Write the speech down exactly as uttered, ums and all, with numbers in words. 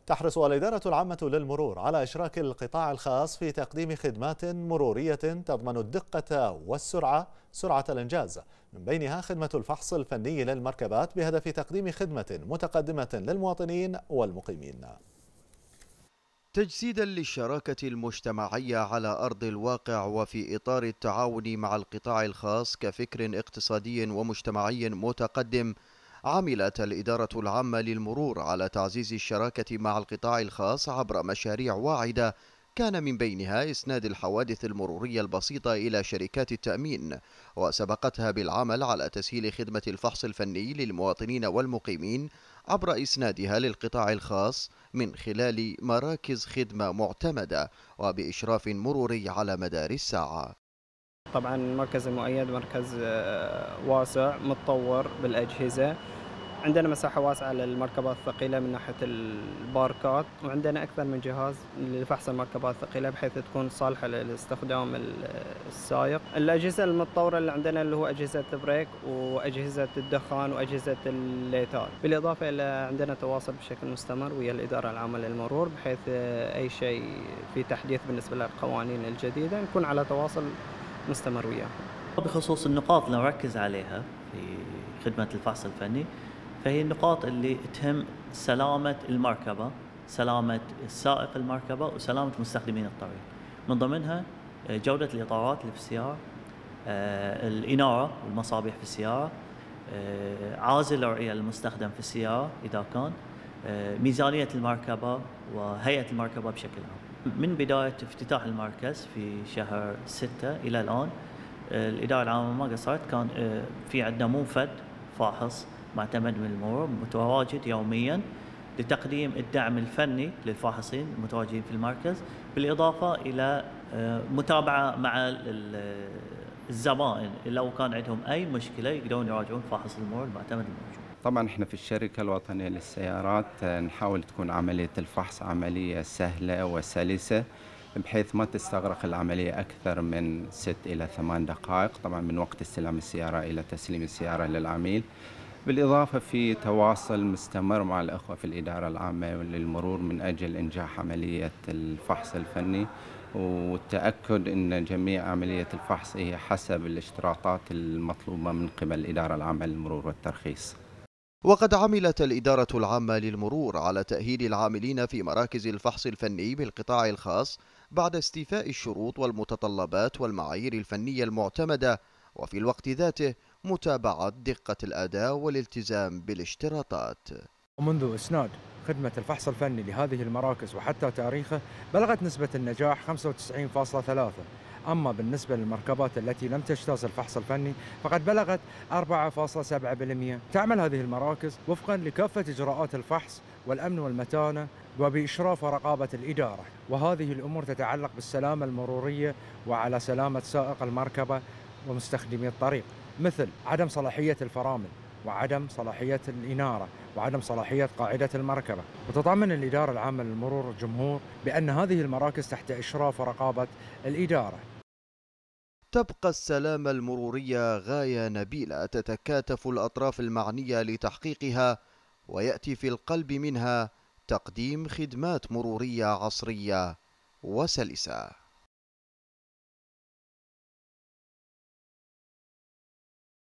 تحرص الإدارة العامة للمرور على إشراك القطاع الخاص في تقديم خدمات مرورية تضمن الدقة والسرعة سرعة الإنجاز، من بينها خدمة الفحص الفني للمركبات بهدف تقديم خدمة متقدمة للمواطنين والمقيمين. تجسيدا للشراكة المجتمعية على أرض الواقع وفي إطار التعاون مع القطاع الخاص كفكر اقتصادي ومجتمعي متقدم، عملت الإدارة العامة للمرور على تعزيز الشراكة مع القطاع الخاص عبر مشاريع واعدة، كان من بينها إسناد الحوادث المرورية البسيطة إلى شركات التأمين، وسبقتها بالعمل على تسهيل خدمة الفحص الفني للمواطنين والمقيمين عبر إسنادها للقطاع الخاص من خلال مراكز خدمة معتمدة وبإشراف مروري على مدار الساعة. طبعا المركز المؤيد مركز واسع متطور بالأجهزة، عندنا مساحة واسعة للمركبات الثقيلة من ناحية الباركات، وعندنا أكثر من جهاز لفحص المركبات الثقيلة بحيث تكون صالحة لاستخدام السائق. الأجهزة المتطورة اللي عندنا اللي هو أجهزة بريك وأجهزة الدخان وأجهزة الليتات، بالإضافة إلى عندنا تواصل بشكل مستمر ويا الإدارة العامة للمرور بحيث أي شيء في تحديث بالنسبة للقوانين الجديدة نكون على تواصل مستمر وياهم. بخصوص النقاط اللي نركز عليها في خدمة الفحص الفني، فهي النقاط اللي تهم سلامة المركبة، سلامة السائق المركبة، وسلامة مستخدمين الطريق. من ضمنها جودة الإطارات اللي في السيارة، الإنارة والمصابيح في السيارة، عازل الرؤية المستخدم في السيارة إذا كان، ميزانية المركبة وهيئة المركبة بشكل عام. من بداية افتتاح المركز في شهر ستة إلى الآن، الإدارة العامة ما قصرت، كان في عندنا منفذ فاحص معتمد من المرور متواجد يوميا لتقديم الدعم الفني للفاحصين المتواجدين في المركز، بالإضافة إلى متابعة مع الزبائن لو كان عندهم أي مشكلة يقدرون يراجعون فاحص المرور المعتمد الموجود. طبعا احنا في الشركة الوطنية للسيارات نحاول تكون عملية الفحص عملية سهلة وسلسة بحيث ما تستغرق العملية أكثر من ست إلى ثمان دقائق، طبعا من وقت استلام السيارة إلى تسليم السيارة للعميل. بالإضافة في تواصل مستمر مع الأخوة في الإدارة العامة للمرور من أجل إنجاح عملية الفحص الفني والتأكد أن جميع عملية الفحص هي حسب الاشتراطات المطلوبة من قبل الإدارة العامة للمرور والترخيص. وقد عملت الإدارة العامة للمرور على تأهيل العاملين في مراكز الفحص الفني بالقطاع الخاص بعد استيفاء الشروط والمتطلبات والمعايير الفنية المعتمدة، وفي الوقت ذاته متابعة دقة الأداء والالتزام بالاشتراطات. ومنذ إسناد خدمة الفحص الفني لهذه المراكز وحتى تاريخه بلغت نسبة النجاح خمسة وتسعين فاصلة ثلاثة، أما بالنسبة للمركبات التي لم تجتاز الفحص الفني فقد بلغت أربعة فاصلة سبعة بالمئة. تعمل هذه المراكز وفقا لكافة إجراءات الفحص والأمن والمتانة وبإشراف ورقابة الإدارة، وهذه الأمور تتعلق بالسلامة المرورية وعلى سلامة سائق المركبة ومستخدمي الطريق، مثل عدم صلاحية الفرامل وعدم صلاحية الإنارة وعدم صلاحية قاعدة المركبة. وتطمن الإدارة العامة للمرور الجمهور بأن هذه المراكز تحت إشراف ورقابة الإدارة. تبقى السلامة المرورية غاية نبيلة تتكاتف الأطراف المعنية لتحقيقها، ويأتي في القلب منها تقديم خدمات مرورية عصرية وسلسة.